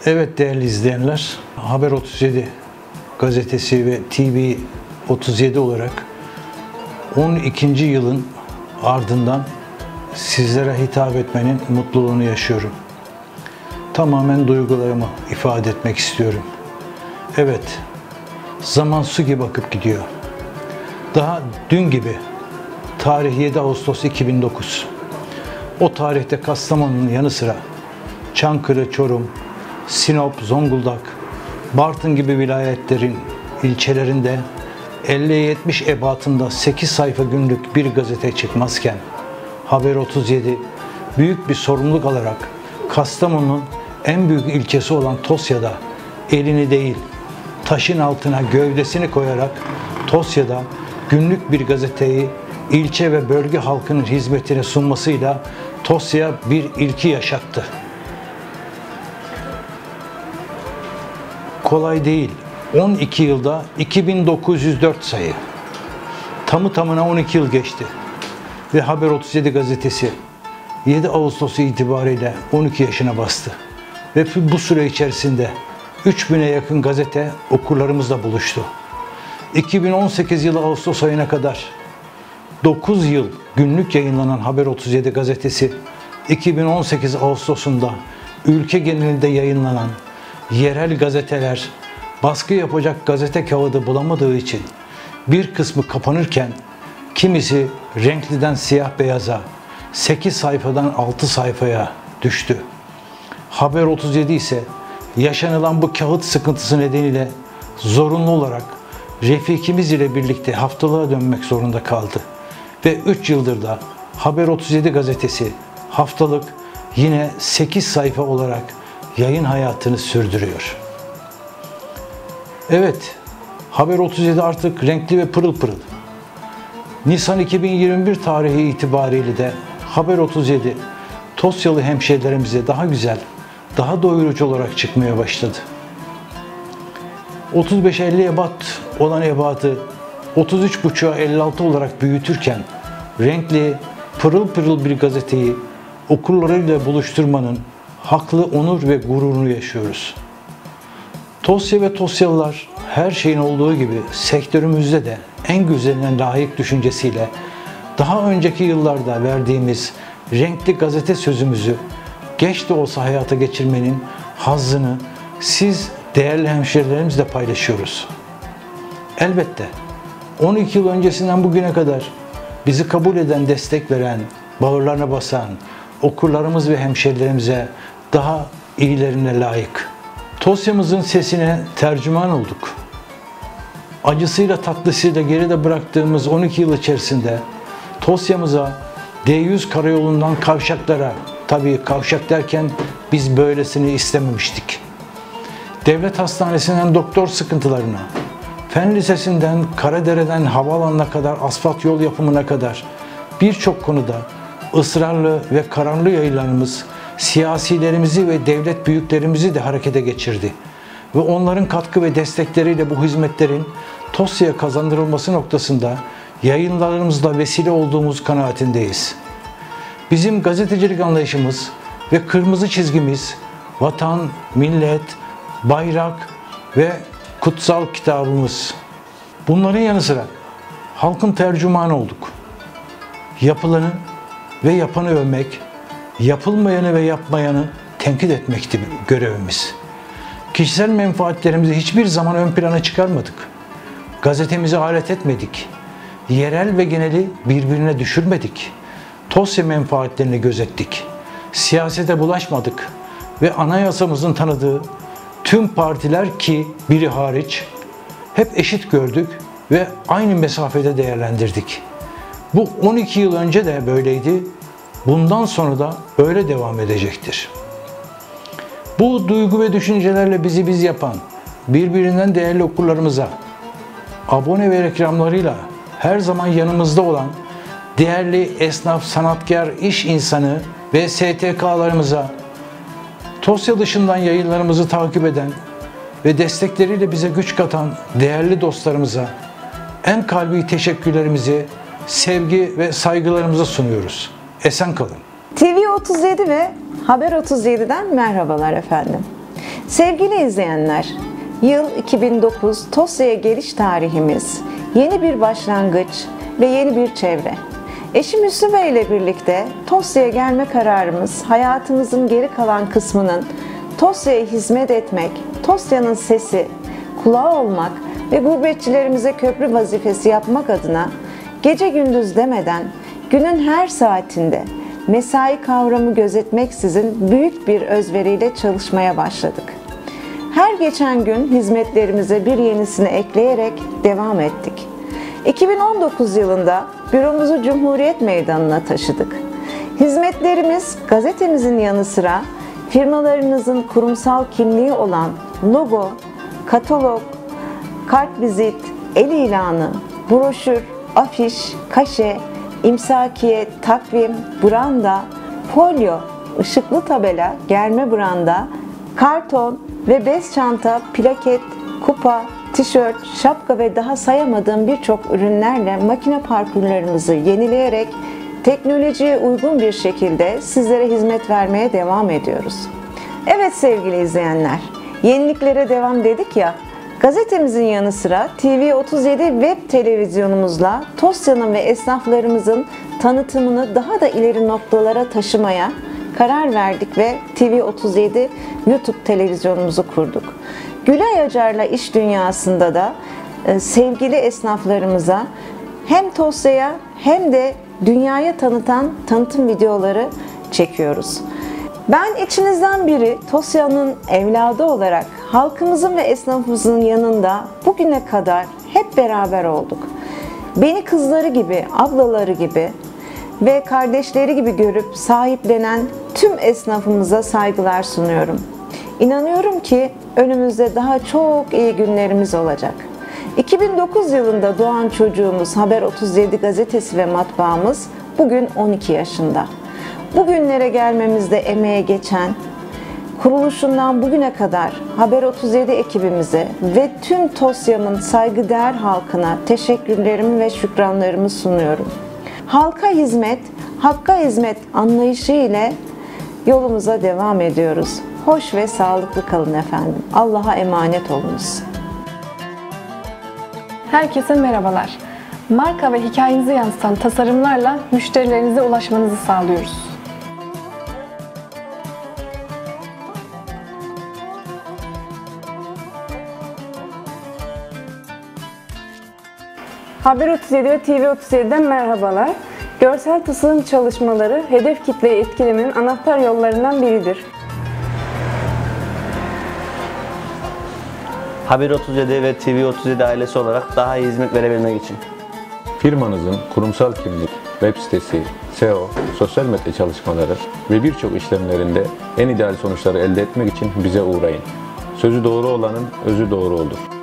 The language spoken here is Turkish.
Evet değerli izleyenler, Haber 37 gazetesi ve TV 37 olarak 12. yılın ardından sizlere hitap etmenin mutluluğunu yaşıyorum. Tamamen duygularımı ifade etmek istiyorum. Evet, zaman su gibi akıp gidiyor. Daha dün gibi, tarih 7 Ağustos 2009. O tarihte Kastamonu'nun yanı sıra Çankırı, Çorum, Sinop, Zonguldak, Bartın gibi vilayetlerin ilçelerinde 50-70 ebatında 8 sayfa günlük bir gazete çıkmazken Haber 37 büyük bir sorumluluk alarak Kastamonu'nun en büyük ilçesi olan Tosya'da elini değil taşın altına gövdesini koyarak Tosya'da günlük bir gazeteyi ilçe ve bölge halkının hizmetine sunmasıyla Tosya bir ilki yaşattı. Kolay değil. 12 yılda 2904 sayı. Tamı tamına 12 yıl geçti. Ve Haber 37 gazetesi 7 Ağustos itibariyle 12 yaşına bastı. Ve bu süre içerisinde 3000'e yakın gazete okurlarımızla buluştu. 2018 yılı Ağustos ayına kadar 9 yıl günlük yayınlanan Haber 37 gazetesi 2018 Ağustos'unda ülke genelinde yayınlanan yerel gazeteler baskı yapacak gazete kağıdı bulamadığı için bir kısmı kapanırken kimisi renkliden siyah beyaza, 8 sayfadan 6 sayfaya düştü. Haber 37 ise yaşanılan bu kağıt sıkıntısı nedeniyle zorunlu olarak refikimiz ile birlikte haftalığa dönmek zorunda kaldı. Ve 3 yıldır da Haber 37 gazetesi haftalık yine 8 sayfa olarak yayın hayatını sürdürüyor. Evet, Haber 37 artık renkli ve pırıl pırıl. Nisan 2021 tarihi itibariyle de Haber 37 Tosyalı hemşehrilerimize daha güzel, daha doyurucu olarak çıkmaya başladı. 35-50 ebat olan ebatı 33,5'a 56 olarak büyütürken renkli, pırıl pırıl bir gazeteyi okurlarıyla buluşturmanın haklı onur ve gururunu yaşıyoruz. Tosya ve Tosyalılar her şeyin olduğu gibi sektörümüzde de en güzeline layık düşüncesiyle daha önceki yıllarda verdiğimiz renkli gazete sözümüzü geç de olsa hayata geçirmenin hazzını siz değerli hemşehrilerimizle paylaşıyoruz. Elbette 12 yıl öncesinden bugüne kadar bizi kabul eden, destek veren, bağırlarına basan okurlarımız ve hemşehrilerimize daha iyilerine layık. Tosya'mızın sesine tercüman olduk. Acısıyla tatlısıyla geride bıraktığımız 12 yıl içerisinde Tosya'mıza D100 karayolundan kavşaklara, tabii kavşak derken biz böylesini istememiştik. Devlet hastanesinden doktor sıkıntılarına, Fen Lisesi'nden Karadere'den havaalanına kadar asfalt yol yapımına kadar birçok konuda ısrarlı ve kararlı yayınlarımız siyasilerimizi ve devlet büyüklerimizi de harekete geçirdi. Ve onların katkı ve destekleriyle bu hizmetlerin Tosya'ya kazandırılması noktasında yayınlarımızla vesile olduğumuz kanaatindeyiz. Bizim gazetecilik anlayışımız ve kırmızı çizgimiz vatan, millet, bayrak ve kutsal kitabımız. Bunların yanı sıra halkın tercümanı olduk. Yapılanı ve yapanı övmek, yapılmayanı ve yapmayanı tenkit etmekti görevimiz. Kişisel menfaatlerimizi hiçbir zaman ön plana çıkarmadık. Gazetemizi alet etmedik. Yerel ve geneli birbirine düşürmedik. Tosya menfaatlerini gözettik. Siyasete bulaşmadık ve anayasamızın tanıdığı tüm partiler ki biri hariç hep eşit gördük ve aynı mesafede değerlendirdik. Bu 12 yıl önce de böyleydi. Bundan sonra da böyle devam edecektir. Bu duygu ve düşüncelerle bizi biz yapan, birbirinden değerli okurlarımıza, abone ve reklamlarıyla her zaman yanımızda olan değerli esnaf, sanatkar, iş insanı ve STK'larımıza, Tosya dışından yayınlarımızı takip eden ve destekleriyle bize güç katan değerli dostlarımıza en kalbi teşekkürlerimizi, sevgi ve saygılarımızı sunuyoruz. Esen kalın. TV 37 ve Haber 37'den merhabalar efendim. Sevgili izleyenler, yıl 2009, Tosya'ya geliş tarihimiz, yeni bir başlangıç ve yeni bir çevre. Eşim Hüsnü Bey ile birlikte Tosya'ya gelme kararımız, hayatımızın geri kalan kısmının Tosya'ya hizmet etmek, Tosya'nın sesi, kulağı olmak ve gurbetçilerimize köprü vazifesi yapmak adına gece gündüz demeden günün her saatinde mesai kavramı gözetmeksizin büyük bir özveriyle çalışmaya başladık. Her geçen gün hizmetlerimize bir yenisini ekleyerek devam ettik. 2019 yılında büromuzu Cumhuriyet Meydanı'na taşıdık. Hizmetlerimiz gazetemizin yanı sıra firmalarımızın kurumsal kimliği olan logo, katalog, kartvizit, el ilanı, broşür, afiş, kaşe, imsakiye, takvim, branda, folyo, ışıklı tabela, germe branda, karton ve bez çanta, plaket, kupa, tişört, şapka ve daha sayamadığım birçok ürünlerle makine parkurlarımızı yenileyerek teknolojiye uygun bir şekilde sizlere hizmet vermeye devam ediyoruz. Evet sevgili izleyenler, yeniliklere devam dedik ya, gazetemizin yanı sıra TV37 web televizyonumuzla Tosya'nın ve esnaflarımızın tanıtımını daha da ileri noktalara taşımaya karar verdik ve TV37 YouTube televizyonumuzu kurduk. Gülay Acar'la iş dünyasında da sevgili esnaflarımıza hem Tosya'ya hem de dünyaya tanıtan tanıtım videoları çekiyoruz. Ben içinizden biri Tosya'nın evladı olarak halkımızın ve esnafımızın yanında bugüne kadar hep beraber olduk. Beni kızları gibi, ablaları gibi ve kardeşleri gibi görüp sahiplenen tüm esnafımıza saygılar sunuyorum. İnanıyorum ki önümüzde daha çok iyi günlerimiz olacak. 2009 yılında doğan çocuğumuz Haber 37 gazetesi ve matbaamız bugün 12 yaşında. Bugünlere gelmemizde emeğe geçen, kuruluşundan bugüne kadar Haber 37 ekibimize ve tüm Tosya'mın saygıdeğer halkına teşekkürlerimi ve şükranlarımı sunuyorum. Halka hizmet, hakka hizmet anlayışı ile yolumuza devam ediyoruz. Hoş ve sağlıklı kalın efendim. Allah'a emanet olunuz. Herkese merhabalar. Marka ve hikayenizi yansıtan tasarımlarla müşterilerinize ulaşmanızı sağlıyoruz. Haber 37 ve TV37'den merhabalar. Görsel tasarım çalışmaları hedef kitleyi etkilemenin anahtar yollarından biridir. Haber 37 ve TV37 ailesi olarak daha iyi hizmet verebilmek için. Firmanızın kurumsal kimlik, web sitesi, SEO, sosyal medya çalışmaları ve birçok işlemlerinde en ideal sonuçları elde etmek için bize uğrayın. Sözü doğru olanın özü doğru olur.